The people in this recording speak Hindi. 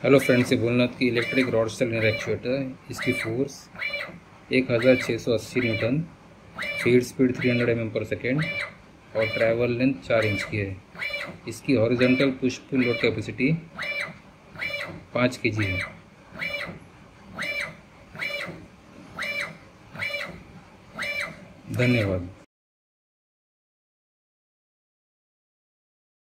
हेलो फ्रेंड्स, ये भोलनाथ की इलेक्ट्रिक रॉड सिलेंडर एक्चुएटर है। इसकी फोर्स 1680 न्यूटन, फीड स्पीड 300 mm/सेकेंड और ट्रैवल लेंथ 4 इंच की है। इसकी horizontal push pull load capacity 5 kg है। धन्यवाद।